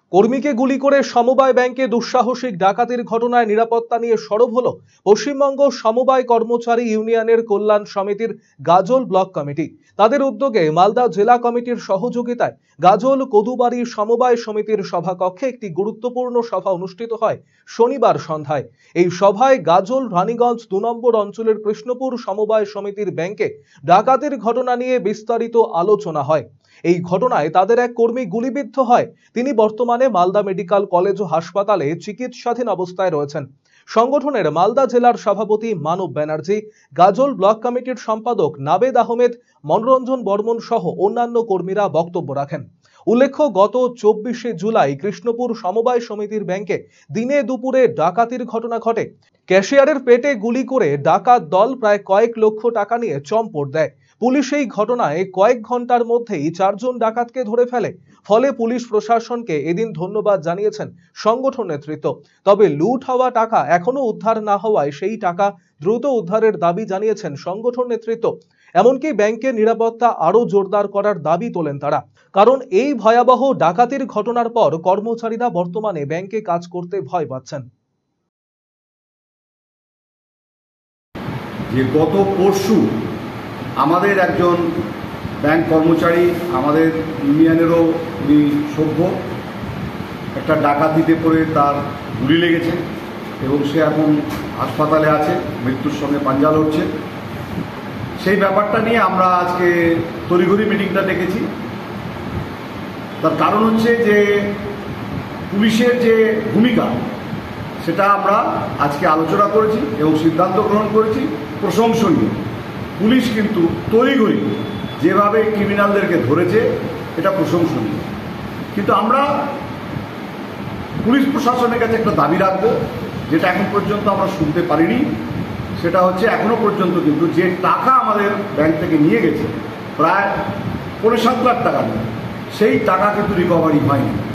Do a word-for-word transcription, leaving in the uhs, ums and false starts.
কর্মীকে গুলি করে সমবায় ব্যাংকে দুঃসাহসিক ডাকাতির ঘটনায় নিরাপত্তা নিয়ে সরব হলো পশ্চিমবঙ্গ সমবায় কর্মচারী ইউনিয়নের কল্যাণ সমিতির গাজল ব্লক কমিটি। তাদের উদ্যোগে মালদা জেলা কমিটির সহযোগিতায় গাজল কদুবাড়ি সমবায় সমিতির সভাকক্ষে একটি গুরুত্বপূর্ণ সভা অনুষ্ঠিত হয় শনিবার সন্ধ্যায়। এই সভায় গাজল রানীগঞ্জ দু নম্বর অঞ্চলের কৃষ্ণপুর সমবায় সমিতির ব্যাংকে ডাকাতির ঘটনা নিয়ে বিস্তারিত আলোচনা হয়। এই ঘটনায় তাদের এক কর্মী গুলিবিদ্ধ হয়। তিনি বর্তমানে মালদা মেডিকেল কলেজ ও হাসপাতালে চিকিৎসাধীন অবস্থায় রয়েছেন। সংগঠনের মালদা জেলার সভাপতি মানব ব্যানার্জি, গাজল ব্লক কমিটির সম্পাদক নাবেদ আহমেদ, মনোরঞ্জন বর্মন সহ অন্যান্য কর্মীরা বক্তব্য রাখেন। উল্লেখ্য, গত চব্বিশে জুলাই কৃষ্ণপুর সমবায় সমিতির ব্যাংকে দিনে দুপুরে ডাকাতির ঘটনা ঘটে। ক্যাশিয়ারের পেটে গুলি করে ডাকাত দল প্রায় কয়েক লক্ষ টাকা নিয়ে চম্পট দেয়। পুলিশ এই ঘটনায় কয়েক ঘন্টার মধ্যেই চারজন ডাকাতকে ধরে ফেলে। ফলে পুলিশ প্রশাসনকে এদিন ধন্যবাদ জানিয়েছেন সংগঠন নেতৃত্ব। তবে লুট হওয়া টাকা এখনো উদ্ধার না হওয়ায় সেই টাকা দ্রুত উদ্ধারের দাবি জানিয়েছেন সংগঠন নেতৃত্ব। এমনকি ব্যাংকের নিরাপত্তা আরো জোরদার করার দাবি তোলেন তারা, কারণ এই ভয়াবহ ডাকাতির ঘটনার পর কর্মচারীরা বর্তমানে ব্যাংকে কাজ করতে ভয় পাচ্ছেন। যে গত পরশু আমাদের একজন ব্যাংক কর্মচারী, আমাদের ইউনিয়নেরও উনি সভ্য, একটা ডাকাতিতে পড়ে তার গুলি লেগেছে এবং সে এখন হাসপাতালে আছে, মৃত্যুর সঙ্গে পাঞ্জা লড়ছে। সেই ব্যাপারটা নিয়ে আমরা আজকে তড়িঘড়ি মিটিংটা ডেকেছি। তার কারণ হচ্ছে যে পুলিশের যে ভূমিকা সেটা আমরা আজকে আলোচনা করেছি এবং সিদ্ধান্ত গ্রহণ করেছি প্রশংসনীয়। পুলিশ কিন্তু তড়িঘড়ি যেভাবে ক্রিমিনালদেরকে ধরেছে এটা প্রশংসনীয়, কিন্তু আমরা পুলিশ প্রশাসনের কাছে একটা দাবি রাখবো, যেটা এখন পর্যন্ত আমরা শুনতে পারিনি। সেটা হচ্ছে এখনো পর্যন্ত কিন্তু যে টাকা আমাদের ব্যাংক থেকে নিয়ে গেছে প্রায় পনেরো সাত লাখ টাকা, সেই টাকা কিন্তু রিকভারি হয়নি।